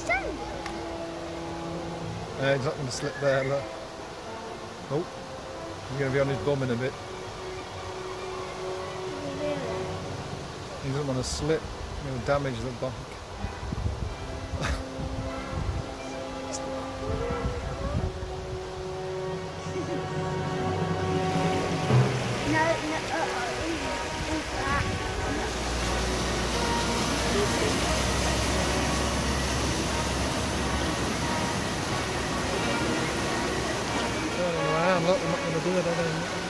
He's not going to slip there, look. Oh, he's going to be on his bum in a bit. He doesn't want to slip, he'll damage the bike. Turning around, look, they're not going to do it, are they?